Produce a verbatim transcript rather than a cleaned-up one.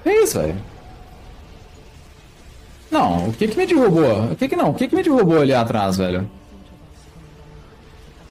É isso, velho. Não, o que que me derrubou? O que que não? O que que me derrubou ali atrás, velho?